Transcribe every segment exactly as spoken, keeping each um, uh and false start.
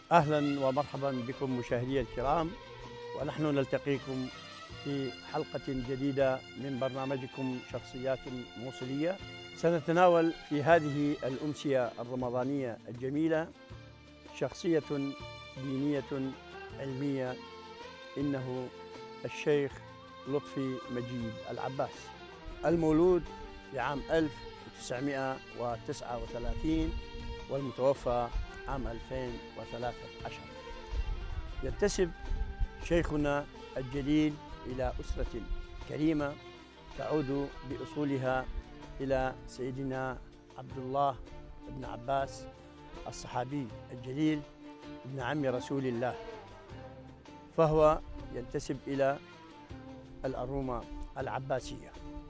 أهلا ومرحبا بكم مشاهدي الكرام، ونحن نلتقيكم في حلقة جديدة من برنامجكم شخصيات موصلية. سنتناول في هذه الأمسية الرمضانية الجميلة شخصية دينية علمية، إنه الشيخ لطفي مجيد العباس، المولود في عام ألف وتسعمائة وتسعة وثلاثين والمتوفى عام ألفين وثلاثة عشر. ينتسب شيخنا الجليل إلى أسرة كريمة تعود بأصولها إلى سيدنا عبد الله بن عباس الصحابي الجليل ابن عم رسول الله، فهو ينتسب إلى الأرومة العباسية.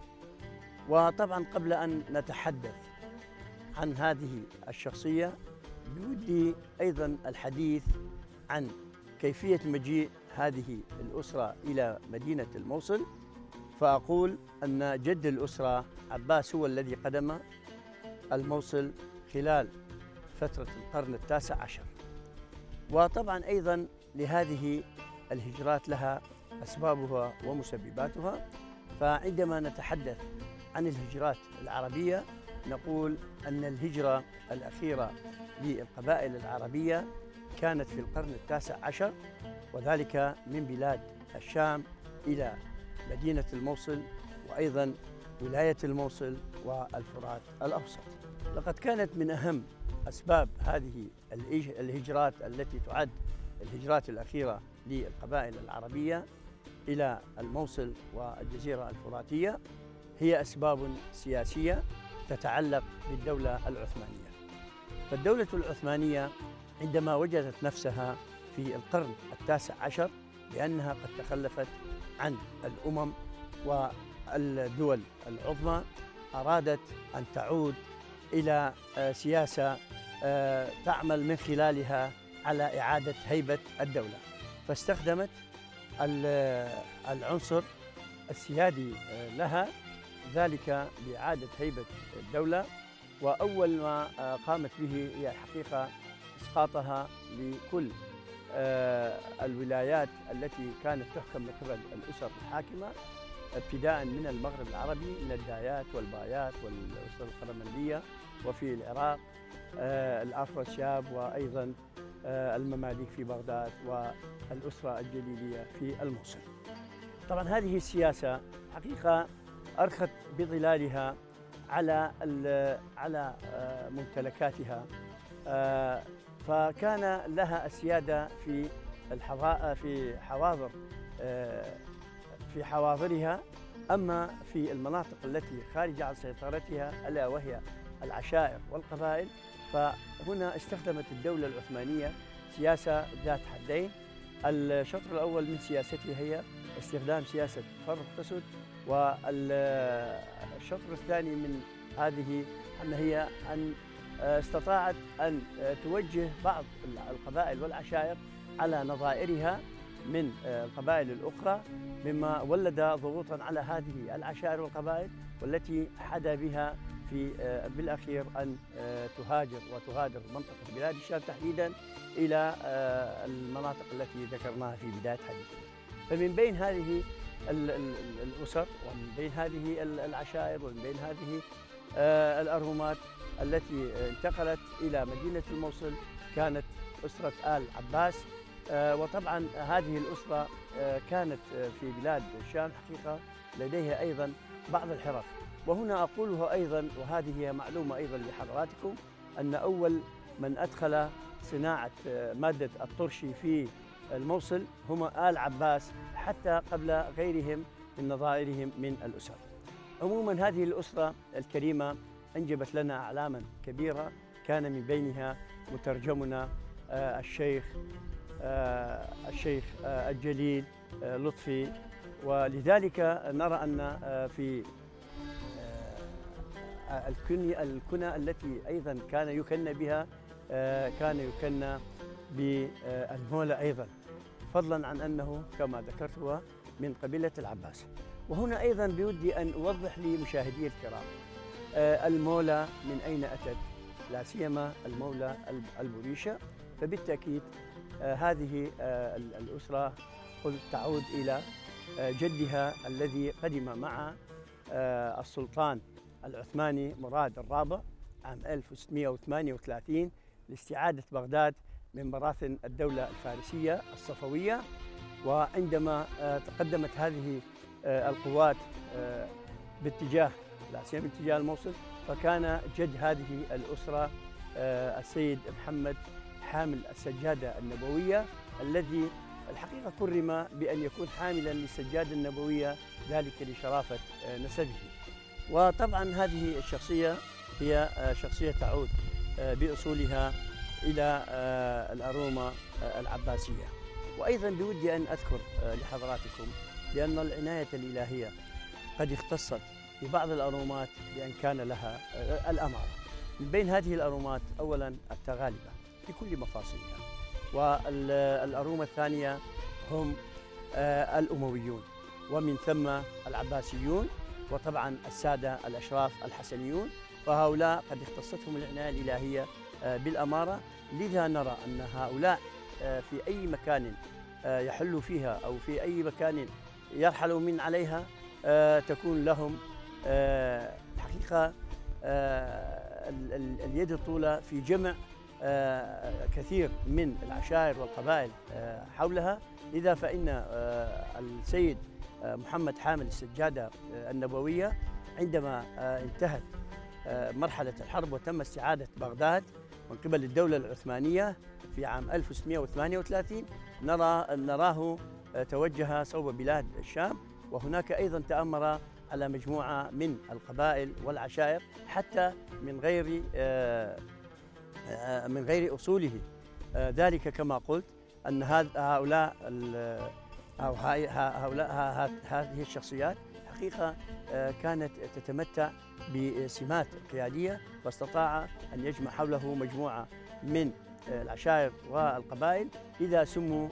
وطبعا قبل أن نتحدث عن هذه الشخصية بودي أيضا الحديث عن كيفية مجيء هذه الأسرة إلى مدينة الموصل. فأقول أن جد الأسرة عباس هو الذي قدم الموصل خلال فترة القرن التاسع عشر. وطبعا أيضا لهذه الهجرات لها أسبابها ومسبباتها. فعندما نتحدث عن الهجرات العربية نقول أن الهجرة الأخيرة للقبائل العربية كانت في القرن التاسع عشر، وذلك من بلاد الشام إلى مدينة الموصل، وأيضا ولاية الموصل والفرات الأوسط. لقد كانت من أهم أسباب هذه الهجرات التي تعد الهجرات الأخيرة للقبائل العربية إلى الموصل والجزيرة الفراتية هي أسباب سياسية تتعلق بالدولة العثمانية. فالدولة العثمانية عندما وجدت نفسها في القرن التاسع عشر بأنها قد تخلفت عن الأمم والدول العظمى، أرادت أن تعود إلى سياسة تعمل من خلالها على إعادة هيبة الدولة، فاستخدمت العنصر السيادي لها، ذلك لإعادة هيبة الدولة. وأول ما قامت به هي الحقيقة إسقاطها لكل الولايات التي كانت تحكم من قبل الأسر الحاكمة، ابتداء من المغرب العربي من الدايات والبايات والأسرة القرمندية، وفي العراق الأفراسياب، وأيضا المماليك في بغداد، والأسرة الجليلية في الموصل. طبعا هذه السياسة حقيقة أرخت بظلالها على على ممتلكاتها، فكان لها السيادة في الحضا في حواضر في حواضرها. أما في المناطق التي خارج عن سيطرتها ألا وهي العشائر والقبائل، فهنا استخدمت الدولة العثمانية سياسة ذات حدين. الشطر الأول من سياستها هي استخدام سياسة فرق تسد، والشطر الثاني من هذه أن هي أن استطاعت أن توجه بعض القبائل والعشائر على نظائرها من القبائل الأخرى، مما ولد ضغوطا على هذه العشائر والقبائل، والتي حدا بها في بالأخير أن تهاجر وتغادر منطقة بلاد الشام تحديدا إلى المناطق التي ذكرناها في بداية حديثنا. فمن بين هذه الأسر ومن بين هذه العشائر ومن بين هذه الأرهمات التي انتقلت إلى مدينة الموصل كانت أسرة آل عباس. وطبعا هذه الأسرة كانت في بلاد الشام حقيقة لديها أيضا بعض الحرف. وهنا أقولها أيضا، وهذه هي معلومة أيضا لحضراتكم، أن أول من أدخل صناعة مادة الطرشي في الموصل هم آل عباس، حتى قبل غيرهم من نظائرهم من الأسر. عموما هذه الأسرة الكريمة أنجبت لنا أعلاما كبيرة، كان من بينها مترجمنا الشيخ الشيخ الجليل لطفي. ولذلك نرى أن في الكنية الكنى التي أيضا كان يكنى بها كان يكنى بالمولى أيضا، فضلا عن أنه كما ذكرت هو من قبيلة العباس. وهنا أيضا بودي أن أوضح لمشاهدي الكرام المولى من أين أتت لا سيما المولى البوريشة. فبالتأكيد هذه الأسرة قلت تعود إلى جدها الذي قدم مع السلطان العثماني مراد الرابع عام ألف وستمئة وثمانية وثلاثين لاستعادة بغداد من براثن الدولة الفارسية الصفوية. وعندما تقدمت هذه القوات باتجاه لا سيما باتجاه الموصل، فكان جد هذه الأسرة السيد محمد حامل السجادة النبوية، الذي الحقيقة كرم بأن يكون حاملا للسجادة النبوية، ذلك لشرافة نسبه. وطبعا هذه الشخصية هي شخصية تعود بأصولها إلى الأرومة العباسية. وأيضا بودي أن أذكر لحضراتكم بأن العناية الإلهية قد اختصت ببعض الأرومات بأن كان لها الأمارة. من بين هذه الأرومات أولا التغالبة بكل مفاصلها، والأرومة الثانية هم الأمويون، ومن ثم العباسيون، وطبعا السادة الأشراف الحسنيون. فهؤلاء قد اختصتهم العناية الإلهية بالأمارة، لذا نرى أن هؤلاء في أي مكان يحلوا فيها أو في أي مكان يرحلوا من عليها تكون لهم الحقيقة اليد الطولى في جمع كثير من العشائر والقبائل حولها. لذا فإن السيد محمد حامل السجادة النبوية عندما انتهت مرحلة الحرب وتم استعادة بغداد من قبل الدولة العثمانية في عام ألف وستمئة وثمانية وثلاثين، نرى نراه توجه صوب بلاد الشام، وهناك أيضا تأمر على مجموعة من القبائل والعشائر حتى من غير من غير أصوله. ذلك كما قلت أن هؤلاء أو هؤلاء هذه الشخصيات حقيقة كانت تتمتع بسمات قيادية، فاستطاع أن يجمع حوله مجموعة من العشائر والقبائل، إذا سموا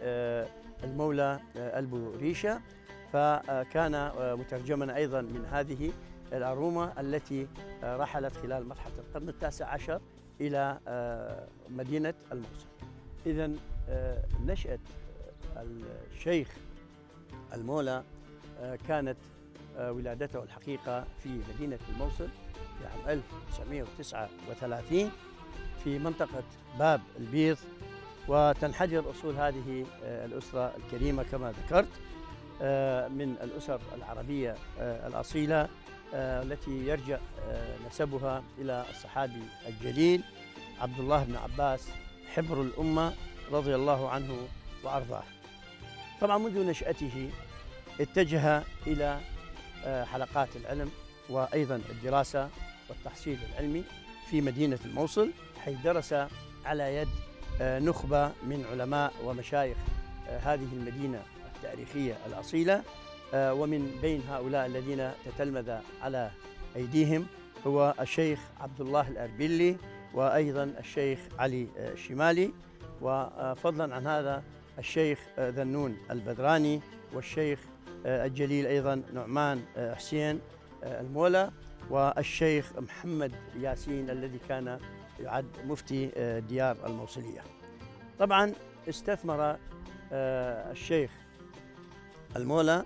بالمولى البوريشة. فكان مترجما أيضا من هذه الأرومة التي رحلت خلال مرحلة القرن التاسع عشر إلى مدينة الموصل. إذن نشأة الشيخ المولى كانت ولادته الحقيقة في مدينة الموصل في عام ألف وتسعمئة وتسعة وثلاثين في منطقة باب البيض. وتنحدر أصول هذه الأسرة الكريمة كما ذكرت من الأسر العربية الأصيلة التي يرجع نسبها إلى الصحابي الجليل عبد الله بن عباس حبر الأمة رضي الله عنه وأرضاه. طبعا منذ نشأته اتجه إلى حلقات العلم وأيضا الدراسة والتحصيل العلمي في مدينة الموصل، حيث درس على يد نخبة من علماء ومشايخ هذه المدينة التاريخية الأصيلة. ومن بين هؤلاء الذين تتلمذ على أيديهم هو الشيخ عبد الله الأربيلي وأيضا الشيخ علي الشمالي، وفضلا عن هذا الشيخ ذنون البدراني والشيخ الجليل أيضا نعمان حسين المولى والشيخ محمد ياسين الذي كان يعد مفتي ديار الموصلية. طبعا استثمر الشيخ المولى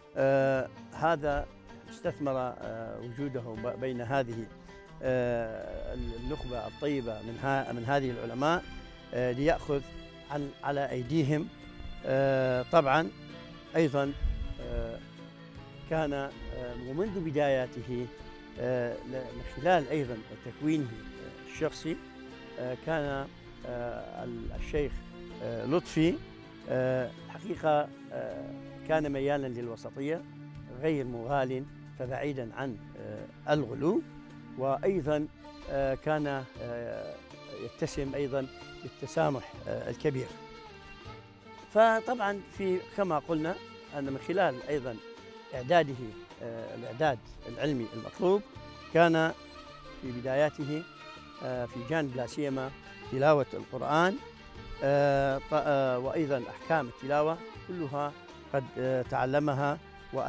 هذا استثمر وجوده بين هذه النخبة الطيبة من من هذه العلماء ليأخذ على أيديهم. طبعا أيضا كان ومنذ بداياته من خلال أيضا تكوينه الشخصي كان الشيخ لطفي حقيقة كان ميالا للوسطية غير مغال فبعيدا عن الغلو، وأيضا كان يتسم أيضا بالتسامح الكبير. فطبعا في كما قلنا أن من خلال أيضا إعداده الإعداد العلمي المطلوب كان في بداياته في جانب لا سيما تلاوة القرآن وأيضا أحكام التلاوة كلها قد تعلمها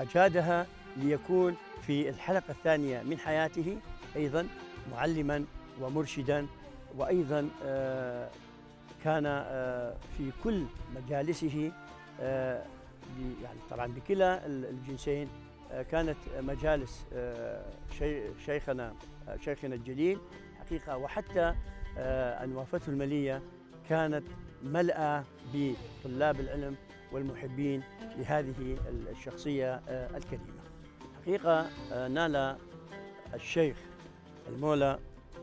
وأجادها ليكون في الحلقة الثانية من حياته أيضا معلما ومرشدا، وأيضا كان في كل مجالسه يعني طبعا بكلا الجنسين كانت مجالس شيخنا شيخنا الجليل حقيقة، وحتى أن وافته المالية كانت ملأى بطلاب العلم والمحبين لهذه الشخصية الكريمة. حقيقة نال الشيخ المولى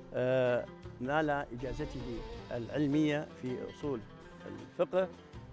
نال إجازته العلمية في أصول الفقه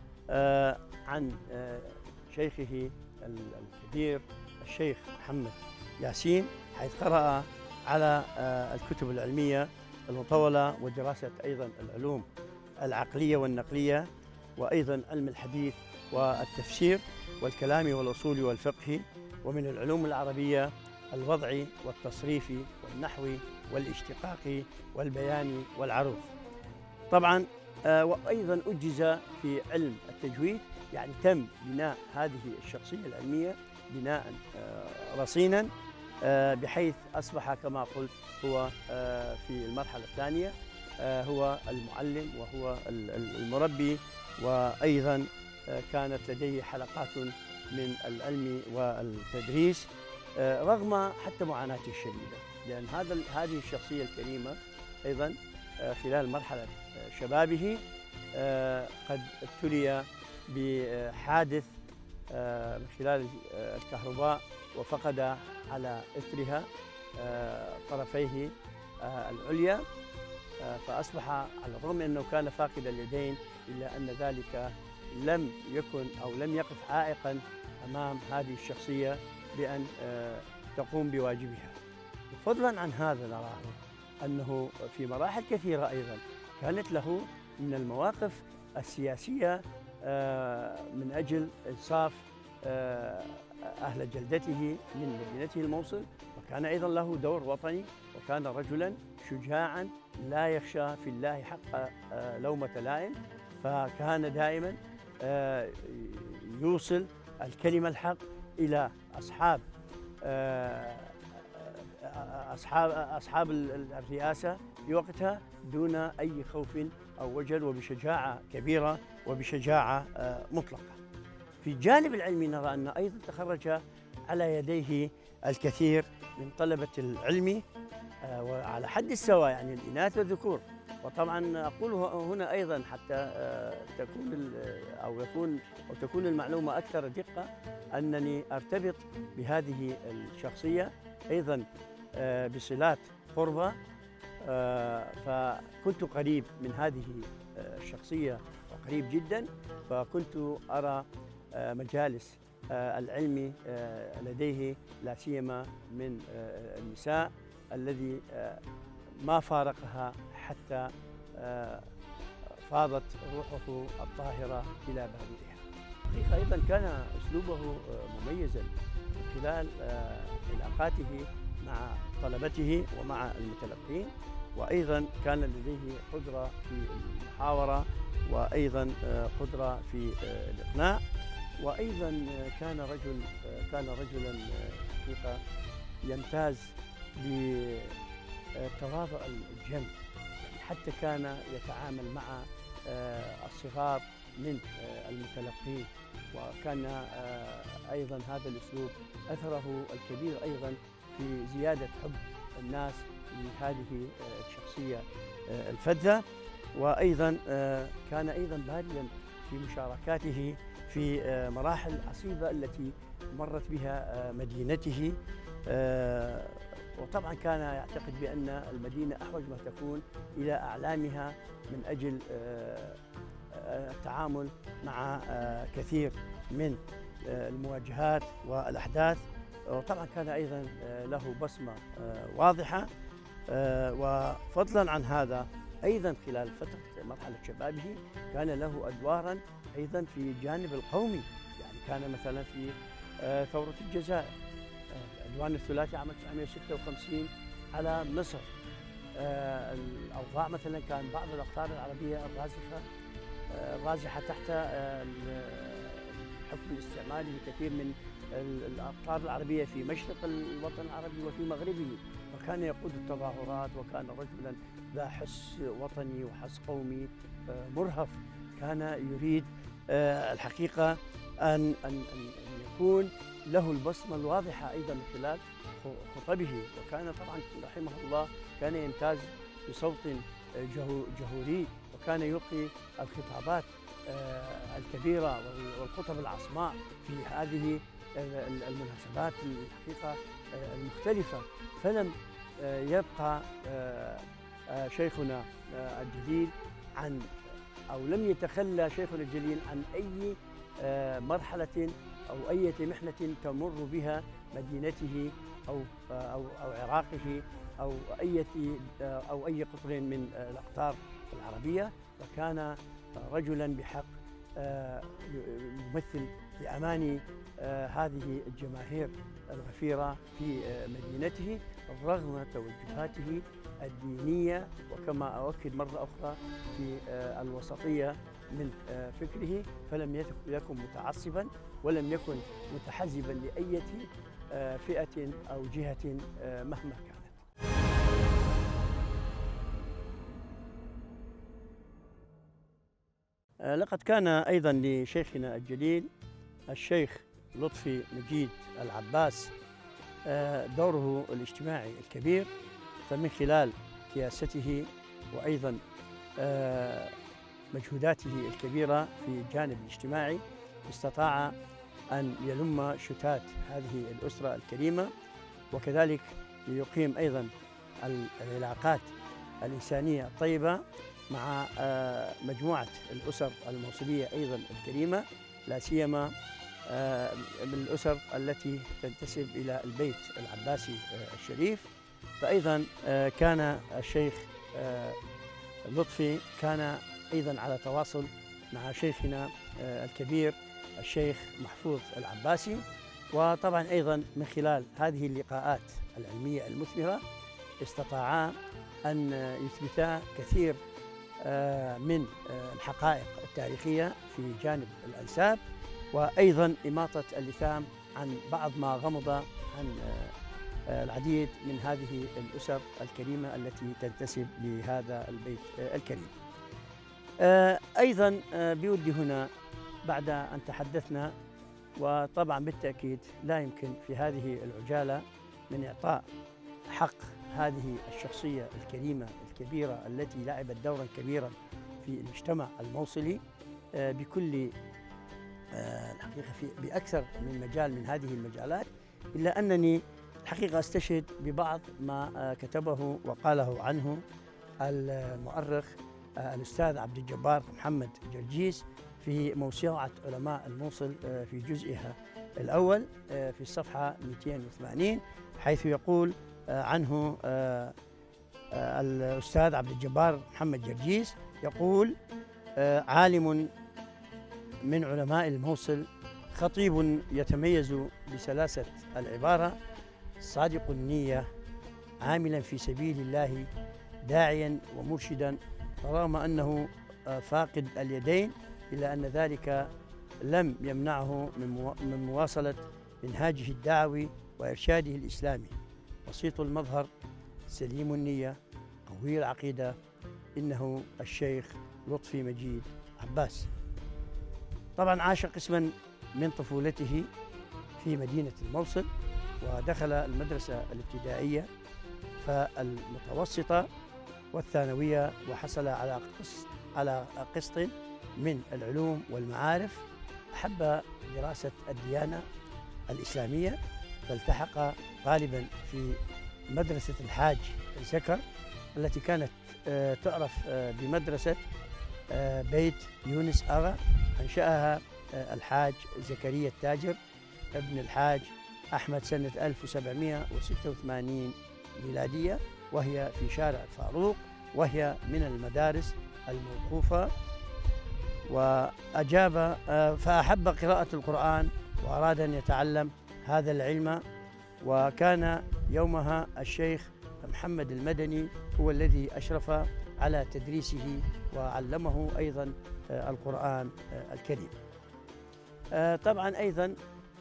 عن شيخه الكبير الشيخ محمد ياسين، حيث قرأ على الكتب العلمية المطولة ودراسة أيضا العلوم العقلية والنقلية، وأيضا علم الحديث والتفسير والكلام والأصول والفقه، ومن العلوم العربية الوضعي والتصريفي والنحوي والاشتقاقي والبياني والعروض. طبعا وأيضا أجز في علم التجويد، يعني تم بناء هذه الشخصية العلمية بناء رصينا، بحيث أصبح كما قلت هو في المرحلة الثانية هو المعلم وهو المربي، وأيضا كانت لديه حلقات من العلم والتدريس رغم حتى معاناته الشديدة، لأن هذا هذه الشخصية الكريمة أيضا خلال مرحلة شبابه قد ابتلي بحادث من خلال الكهرباء، وفقد على إثرها طرفيه العليا، فأصبح على الرغم من أنه كان فاقد اليدين إلا أن ذلك لم يكن أو لم يقف عائقا أمام هذه الشخصية بأن تقوم بواجبها. فضلا عن هذا نراه أنه في مراحل كثيرة أيضا كانت له من المواقف السياسية من أجل إنصاف أهل جلدته من مدينته الموصل، وكان أيضا له دور وطني، وكان رجلا شجاعا لا يخشى في الله حق لومة لائم، فكان دائما يوصل الكلمة الحق إلى أصحاب أصحاب أصحاب الرئاسة في وقتها دون أي خوف أو وجل، وبشجاعة كبيرة وبشجاعة مطلقة. في الجانب العلمي نرى أن أيضا تخرج على يديه الكثير من طلبة العلم وعلى حد السواء، يعني الإناث والذكور. وطبعا أقول هنا أيضا حتى تكون أو يكون أو تكون المعلومة أكثر دقة، أنني أرتبط بهذه الشخصية أيضا بصلات قربة، فكنت قريب من هذه الشخصية وقريب جدا، فكنت أرى مجالس العلم لديه لا سيما من النساء الذي ما فارقها حتى فاضت روحه الطاهرة إلى بارئها. حقيقة أيضا كان أسلوبه مميزا خلال علاقاته مع طلبته ومع المتلقين، وأيضا كان لديه قدرة في المحاورة، وأيضا قدرة في الإقناع، وأيضا كان رجل كان رجلا حقيقة يمتاز بتواضع الجم، حتى كان يتعامل مع الصغار من المتلقين، وكان أيضا هذا الأسلوب أثره الكبير أيضا في زيادة حب الناس لهذه الشخصية الفذة. وأيضا كان أيضا بارزا في مشاركاته في مراحل عصيبة التي مرت بها مدينته، وطبعا كان يعتقد بأن المدينة أحوج ما تكون إلى أعلامها من أجل التعامل مع كثير من المواجهات والأحداث، وطبعا كان أيضا له بصمة واضحة. وفضلا عن هذا أيضا خلال فترة مرحلة شبابه كان له أدوارا أيضا في الجانب القومي، يعني كان مثلا في ثورة الجزائر، العدوان الثلاثي عام ألف وتسعمئة وستة وخمسين على مصر، الأوضاع مثلا كان بعض الأقطار العربية الرازحة الرازحة تحت بحكم الاستعمال لكثير من الأقطار العربية في مشرق الوطن العربي وفي مغربه، وكان يقود التظاهرات، وكان رجلا ذا حس وطني وحس قومي مرهف. كان يريد الحقيقة أن أن أن يكون له البصمة الواضحة أيضا من خلال خطبه. وكان طبعا رحمه الله كان يمتاز بصوت جهوري، وكان يلقي الخطابات الكبيرة والخطب العصماء في هذه المناسبات الحقيقة المختلفة. فلم يبقى شيخنا الجليل عن أو لم يتخلى شيخنا الجليل عن أي مرحلة أو أي محنة تمر بها مدينته أو أو أو عراقه أو أي أو أي قطر من الأقطار العربية. وكان رجلا بحق يمثل بأمان هذه الجماهير الغفيرة في مدينته رغم توجهاته الدينية، وكما أؤكد مرة أخرى في الوسطية من فكره. فلم يكن متعصبا ولم يكن متحزبا لأي فئة أو جهة مهما كانت. لقد كان أيضا لشيخنا الجليل الشيخ لطفي مجيد العباس دوره الاجتماعي الكبير، فمن خلال سياسته وأيضا مجهوداته الكبيرة في الجانب الاجتماعي استطاع أن يلم شتات هذه الأسرة الكريمة، وكذلك ليقيم أيضا العلاقات الإنسانية الطيبة مع مجموعة الأسر الموصلية أيضا الكريمة، لا سيما من الأسر التي تنتسب إلى البيت العباسي الشريف. فأيضا كان الشيخ لطفي كان أيضا على تواصل مع شيخنا الكبير الشيخ محفوظ العباسي، وطبعا أيضا من خلال هذه اللقاءات العلمية المثمرة استطاعا أن يثبتا كثير من الحقائق التاريخية في جانب الأنساب، وأيضا إماطة اللثام عن بعض ما غمض عن العديد من هذه الأسر الكريمة التي تنتسب لهذا البيت الكريم. أيضا بودي هنا بعد أن تحدثنا، وطبعا بالتأكيد لا يمكن في هذه العجالة من إعطاء حق هذه الشخصية الكريمة الكبيرة التي لعبت دورا كبيرا في المجتمع الموصلي بكل الحقيقة في بأكثر من مجال من هذه المجالات، إلا أنني الحقيقة استشهد ببعض ما كتبه وقاله عنه المؤرخ الأستاذ عبد الجبار محمد جرجيس في موسوعة علماء الموصل في جزئها الأول في الصفحة مئتين وثمانين، حيث يقول عنه الأستاذ عبد الجبار محمد جرجيس، يقول: عالم من علماء الموصل، خطيب يتميز بسلاسة العبارة، صادق النية، عاملا في سبيل الله، داعيا ومرشدا، رغم أنه فاقد اليدين إلا أن ذلك لم يمنعه من مواصلة منهاجه الدعوي وإرشاده الإسلامي. بسيط المظهر، سليم النية، قوي العقيدة، إنه الشيخ لطفي مجيد عباس. طبعا عاش قسما من طفولته في مدينة الموصل، ودخل المدرسة الابتدائية فالمتوسطة والثانوية، وحصل على قسط على قسط من العلوم والمعارف. أحب دراسة الديانة الإسلامية، فالتحق طالبا في مدرسة الحاج زكر التي كانت تعرف بمدرسة بيت يونس أغا، أنشأها الحاج زكريا التاجر ابن الحاج أحمد سنة ألف وسبعمئة وستة وثمانين ميلادية، وهي في شارع الفاروق، وهي من المدارس الموقوفة. وأجاب فأحب قراءة القرآن وأراد أن يتعلم هذا العلم، وكان يومها الشيخ محمد المدني هو الذي أشرف على تدريسه وعلمه أيضا القرآن الكريم. آه، طبعا أيضا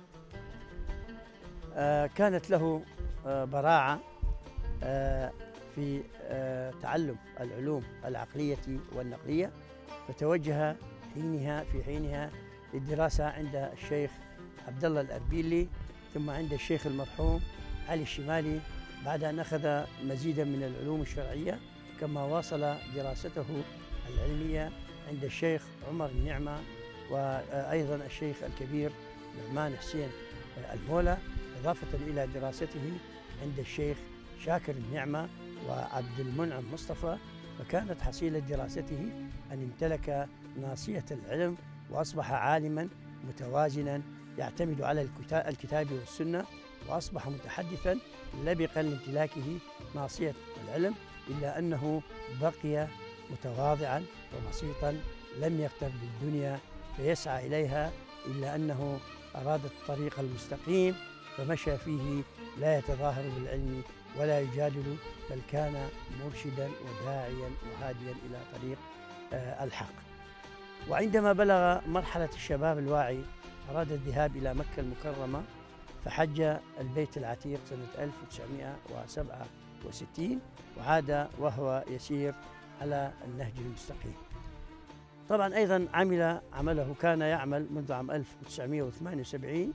آه، كانت له آه، براعة آه، في آه، تعلم العلوم العقلية والنقلية، فتوجه حينها في حينها للدراسة عند الشيخ عبد الله الأربيلي، ثم عند الشيخ المرحوم علي الشمالي، بعد أن أخذ مزيدا من العلوم الشرعية، كما واصل دراسته العلمية عند الشيخ عمر النعمة، وأيضا الشيخ الكبير نعمان حسين المولى، إضافة إلى دراسته عند الشيخ شاكر النعمة وعبد المنعم مصطفى. فكانت حصيلة دراسته أن امتلك ناصية العلم، وأصبح عالما متوازنا يعتمد على الكتاب والسنة، وأصبح متحدثا لبقا لامتلاكه ناصية العلم، إلا أنه بقي متواضعا وبسيطا، لم يغتر بالدنيا فيسعى إليها، إلا أنه أراد الطريق المستقيم فمشى فيه، لا يتظاهر بالعلم ولا يجادل، بل كان مرشدا وداعيا وهاديا إلى طريق الحق. وعندما بلغ مرحلة الشباب الواعي أراد الذهاب إلى مكة المكرمة، فحج البيت العتيق سنة ألف وتسعمائة وسبعة وستين، وعاد وهو يسير على النهج المستقيم. طبعا أيضا عمل عمله كان يعمل منذ عام ألف وتسعمائة وثمانية وسبعين،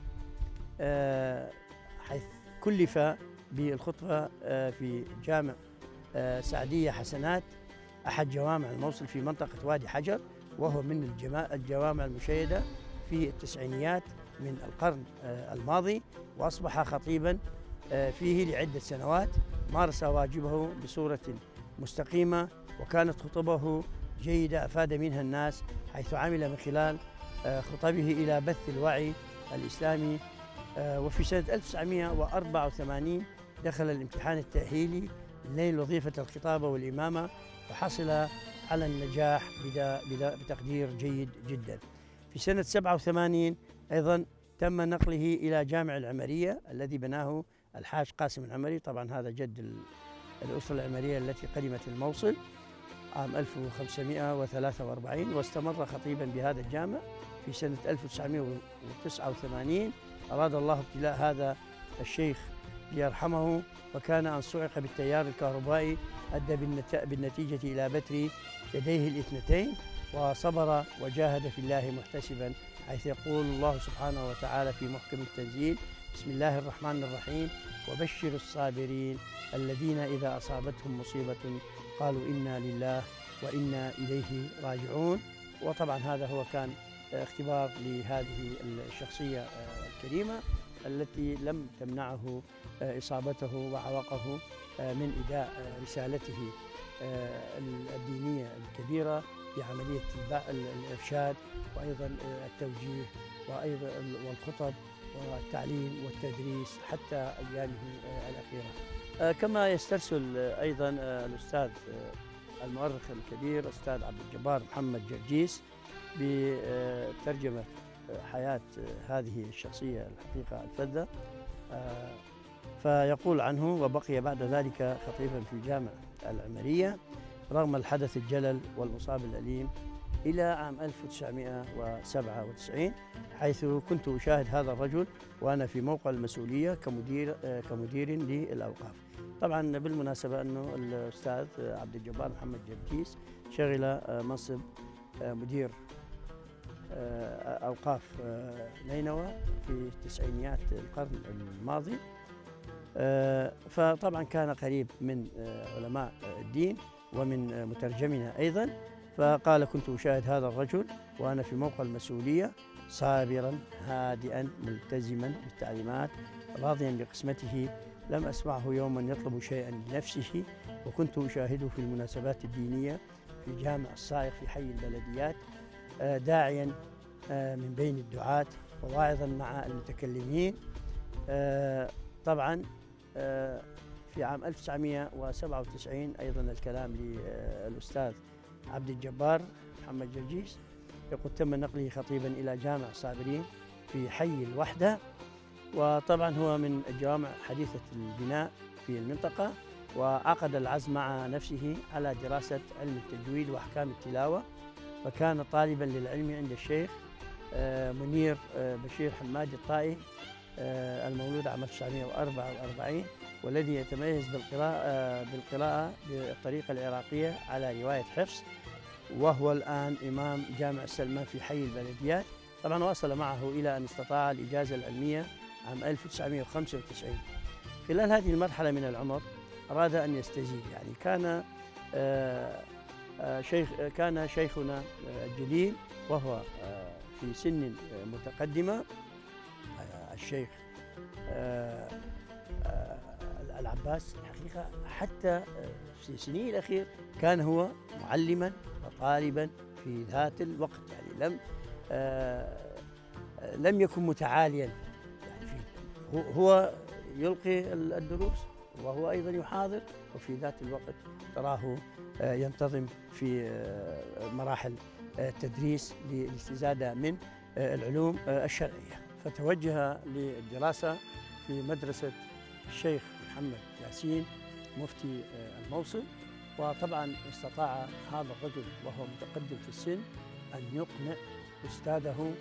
حيث كلف بالخطبة في جامع سعدية حسنات، أحد جوامع الموصل في منطقة وادي حجر، وهو من الجوامع المشيدة في التسعينيات من القرن الماضي، وأصبح خطيبا فيه لعدة سنوات. مارس واجبه بصورة مستقيمة، وكانت خطبه جيدة أفاد منها الناس، حيث عمل من خلال خطبه إلى بث الوعي الإسلامي. وفي سنة ألف وتسعمائة وأربعة وثمانين دخل الامتحان التأهيلي لنيل وظيفة الخطابة والإمامة، وحصل على النجاح بتقدير جيد جدا. في سنة سبعة وثمانين أيضا تم نقله إلى جامع العمرية الذي بناه الحاج قاسم العمري، طبعا هذا جد الأسرة العمرية التي قدمت الموصل عام ألف وخمسمائة وثلاثة وأربعين، واستمر خطيبا بهذا الجامع. في سنة ألف وتسعمائة وتسعة وثمانين أراد الله ابتلاء هذا الشيخ ليرحمه، وكان أن صعق بالتيار الكهربائي أدى بالنتيجة إلى بتر يديه الاثنتين، وصبر وجاهد في الله محتسبا، حيث يقول الله سبحانه وتعالى في محكم التنزيل: بسم الله الرحمن الرحيم، وبشر الصابرين الذين إذا أصابتهم مصيبة قالوا إنا لله وإنا إليه راجعون. وطبعا هذا هو كان اختبار لهذه الشخصية الكريمة التي لم تمنعه إصابته وعوقه من إداء رسالته الدينية الكبيرة بعملية الإرشاد، وأيضا التوجيه، وأيضا والخطب والتعليم والتدريس حتى أيامه الأخيرة. كما يسترسل أيضا الأستاذ المؤرخ الكبير أستاذ عبد الجبار محمد جرجيس بترجمة حياة هذه الشخصية الحقيقة الفذة، فيقول عنه: وبقي بعد ذلك خطيبا في جامع العمرية رغم الحدث الجلل والمصاب الأليم إلى عام ألف وتسعمائة وسبعة وتسعين، حيث كنت أشاهد هذا الرجل وأنا في موقع المسؤولية كمدير كمدير للأوقاف. طبعا بالمناسبة أنه الأستاذ عبد الجبار محمد جرجيس شغل منصب مدير أوقاف نينوى في تسعينيات القرن الماضي، فطبعا كان قريب من علماء الدين ومن مترجمنا أيضا. فقال: كنت أشاهد هذا الرجل وأنا في موقع المسؤولية صابرا هادئا ملتزما بالتعليمات راضيا بقسمته، لم أسمعه يوما يطلب شيئا لنفسه، وكنت أشاهده في المناسبات الدينية في جامع الصائغ في حي البلديات داعيا من بين الدعاة وواعظا مع المتكلمين. طبعا في عام ألف وتسعمائة وسبعة وتسعين أيضا الكلام للأستاذ عبد الجبار محمد جرجيس، يقول: تم نقله خطيبا إلى جامع الصابرين في حي الوحدة، وطبعا هو من الجوامع حديثة البناء في المنطقة، وعقد العزم مع نفسه على دراسة علم التجويد وأحكام التلاوة، فكان طالبا للعلم عند الشيخ منير بشير حمادي الطائي المولود عام ألف وتسعمائة وأربعة وأربعين، والذي يتميز بالقراءة بالقراءة بالطريقة العراقية على رواية حفص، وهو الآن إمام جامع السلمان في حي البلديات. طبعا واصل معه إلى أن استطاع الإجازة العلمية عام ألف وتسعمائة وخمسة وتسعين. خلال هذه المرحلة من العمر أراد أن يستزيد، يعني كان شيخ كان شيخنا الجليل وهو في سن متقدمة، الشيخ العباس الحقيقة حتى في سنين الأخير كان هو معلما وطالبا في ذات الوقت، يعني لم لم يكن متعاليا، يعني هو يلقي الدروس وهو أيضا يحاضر، وفي ذات الوقت تراه ينتظم في مراحل التدريس للاستزادة من العلوم الشرعية. فتوجه للدراسة في مدرسة الشيخ محمد ياسين مفتي الموصل، وطبعا استطاع هذا الرجل وهو متقدم في السن أن يقنع أستاذه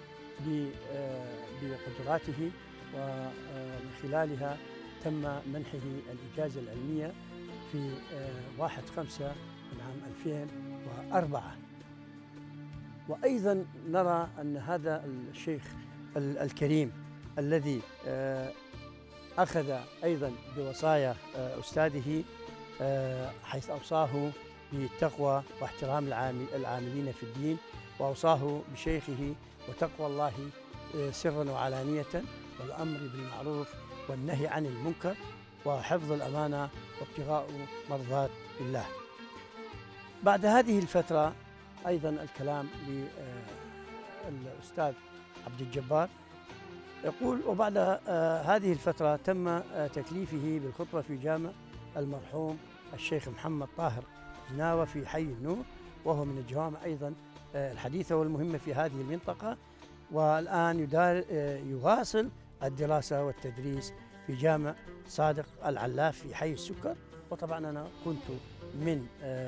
بقدراته، ومن خلالها تم منحه الإجازة العلمية في واحد خمسة من عام ألفين وأربعة. وأيضا نرى أن هذا الشيخ الكريم الذي أخذ أيضا بوصايا أستاذه، حيث أوصاه بالتقوى واحترام العاملين في الدين، وأوصاه بشيخه وتقوى الله سرا وعلانية، والأمر بالمعروف والنهي عن المنكر، وحفظ الأمانة وابتغاء مرضات الله. بعد هذه الفترة أيضا الكلام للأستاذ عبد الجبار يقول: وبعد هذه الفترة تم تكليفه بالخطبة في جامع المرحوم الشيخ محمد طاهر جناوة في حي النور، وهو من الجوامع أيضا الحديثة والمهمة في هذه المنطقة، والآن يدار يواصل الدراسة والتدريس في جامع صادق العلاف في حي السكر. وطبعا أنا كنت من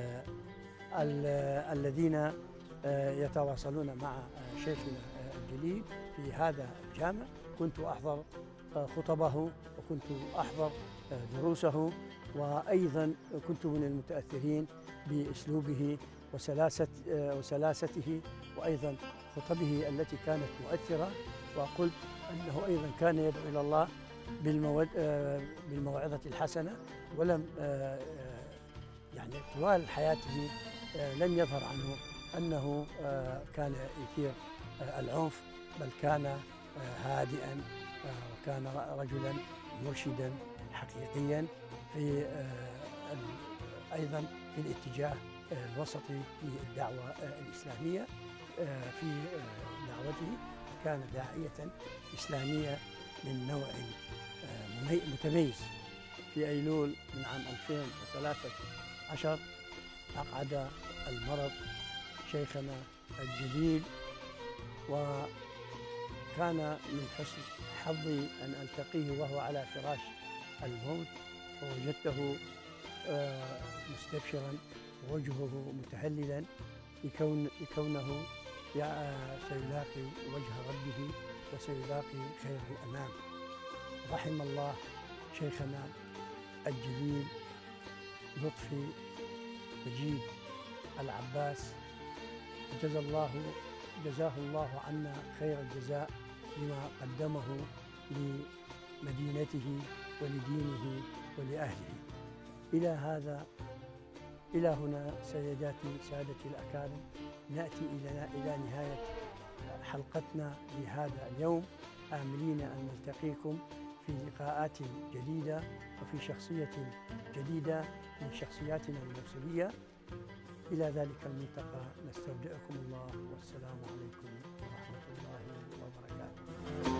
الذين يتواصلون مع شيخنا الجليل في هذا الجامع، كنت أحضر خطبه وكنت أحضر دروسه، وأيضا كنت من المتأثرين بأسلوبه وسلاسة وسلاسته وأيضا خطبه التي كانت مؤثرة. وقلت أنه أيضا كان يدعو إلى الله بالموعظة الحسنة، ولم يعني طوال حياته لم يظهر عنه أنه كان يثير العنف، بل كان هادئا، وكان رجلا مرشدا حقيقيا في أيضا في الاتجاه الوسطي للدعوة الإسلامية. في دعوته كان داعية إسلامية من نوع متميز. في أيلول من عام ألفين وثلاثة عشر أقعد المرض شيخنا الجليل، وكان من حسن حظي أن ألتقيه وهو على فراش الموت، فوجدته مستبشرا ووجهه متهللا لكون لكونه سيلاقي وجه ربه وسيلاقي خير الأنام. رحم الله شيخنا الجليل لطفي مجيد العباس، جزا الله جزاه الله عنا خير الجزاء لما قدمه لمدينته ولدينه ولأهله. إلى هذا إلى هنا سيداتي سادتي الأكارم نأتي إلى إلى نهاية حلقتنا لهذا اليوم، آملين أن نلتقيكم في لقاءات جديدة وفي شخصية جديدة من شخصياتنا الموصلية. إلى ذلك الملتقى نستودعكم الله، والسلام عليكم ورحمة الله وبركاته.